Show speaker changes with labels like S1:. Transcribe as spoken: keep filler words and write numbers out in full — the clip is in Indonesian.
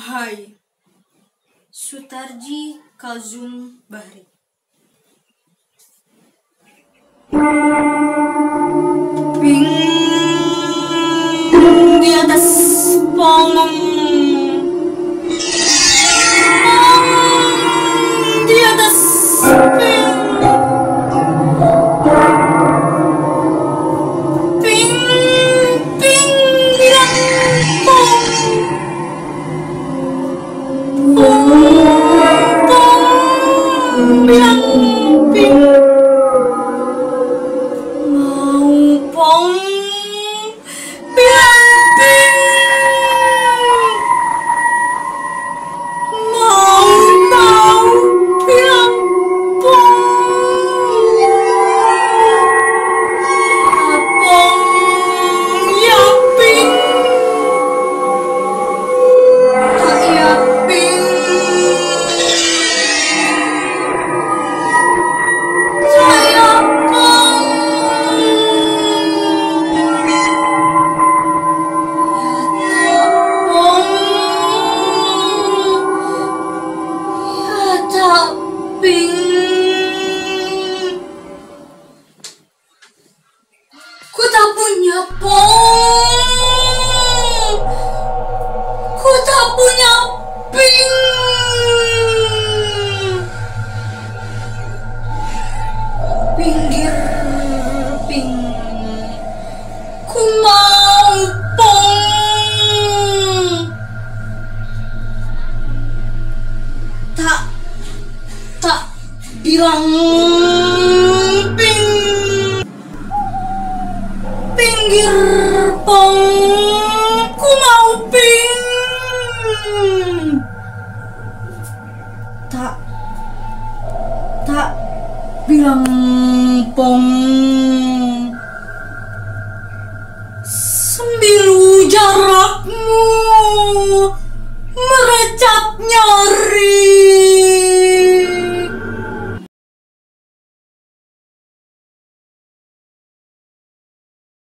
S1: Hai, Sutarji Kazum Bahri. Ping di atas pong, pong di atas ping, ping ping bilang pong, pong pong bilang ping. Pong bilang ping, mau mau bilang pong, pong ya ping, tak ya ping, saya pong. Ping, ku tak punya pong, ku tak punya ping, pinggir ping, ku mau pong, tak tak bilang ping, pinggir pong, ku mau ping, tak tak bilang pong.